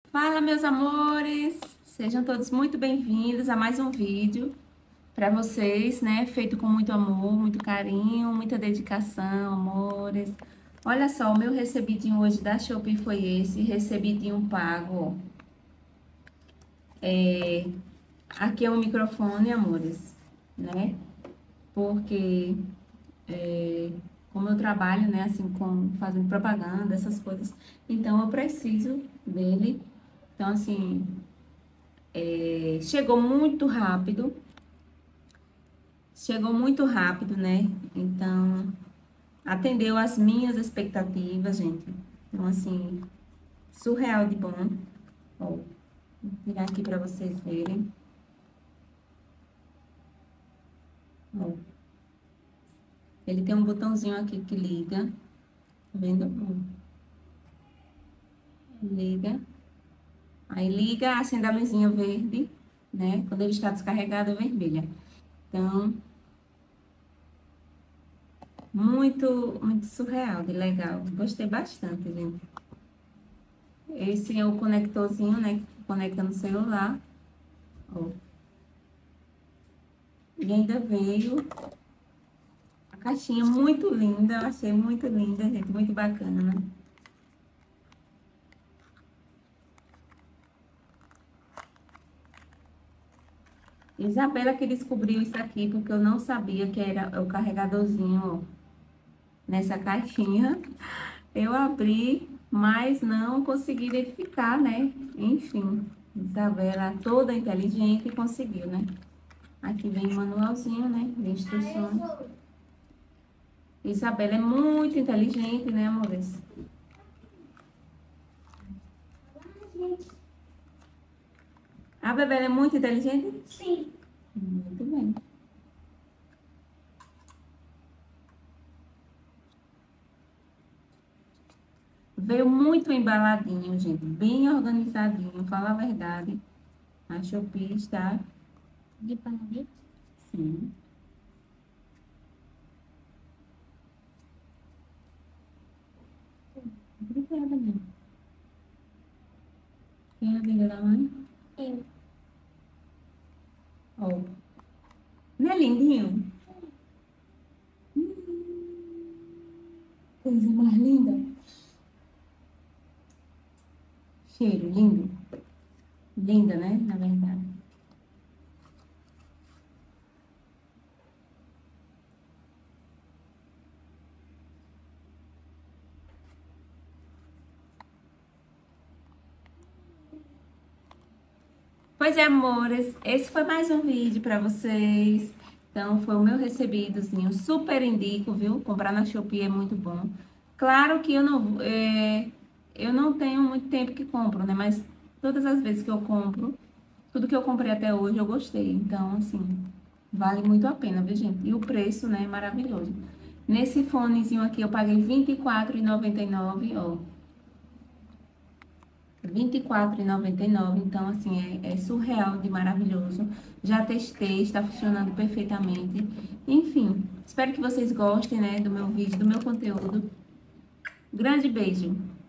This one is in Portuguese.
Fala, meus amores! Sejam todos muito bem-vindos a mais um vídeo para vocês, né? Feito com muito amor, muito carinho, muita dedicação, amores. Olha só, o meu recebidinho hoje da Shopee foi esse, recebidinho pago, ó. Aqui é um microfone, amores, né? Porque como eu trabalho, né, assim, fazendo propaganda, essas coisas, então eu preciso dele. Então, assim, chegou muito rápido, né? Então, atendeu às minhas expectativas, gente. Então, assim, surreal de bom. Ó, vou tirar aqui para vocês verem. Ó, ele tem um botãozinho aqui que liga, tá vendo? Ó, liga. Aí liga, acende a luzinha verde, né? Quando ele está descarregado, é vermelha. Então, muito surreal de legal. Gostei bastante, gente. Esse é o conectorzinho, né? Que conecta no celular. Ó. E ainda veio a caixinha muito linda. Eu achei muito linda, gente. Muito bacana. Isabela que descobriu isso aqui, porque eu não sabia que era o carregadorzinho, ó, nessa caixinha. Eu abri, mas não consegui identificar, né? Enfim, Isabela, toda inteligente, conseguiu, né? Aqui vem o manualzinho, né? De instruções. Isabela é muito inteligente, né, amores? A Bebel é muito inteligente? Sim. Muito bem. Veio muito embaladinho, gente. Bem organizadinho, fala a verdade. A Shopee está... De parabéns. Sim. Obrigada, minha. Quem é a filha da mãe? Eu. Ó. Não é lindinho? Coisa mais linda. Cheiro lindo. Linda, né? Na verdade. Pois é, amores, esse foi mais um vídeo para vocês. Então, foi o meu recebidozinho. Super indico, viu? Comprar na Shopee é muito bom. Claro que eu não tenho muito tempo que compro, né? Mas todas as vezes que eu compro, tudo que eu comprei até hoje eu gostei. Então, assim, vale muito a pena, viu, gente? E o preço, né, é maravilhoso. Nesse fonezinho aqui eu paguei R$ 24,99, ó. R$ 24,99, então assim, é surreal de maravilhoso. Já testei, está funcionando perfeitamente. Enfim, espero que vocês gostem, né, do meu vídeo, do meu conteúdo. Grande beijo!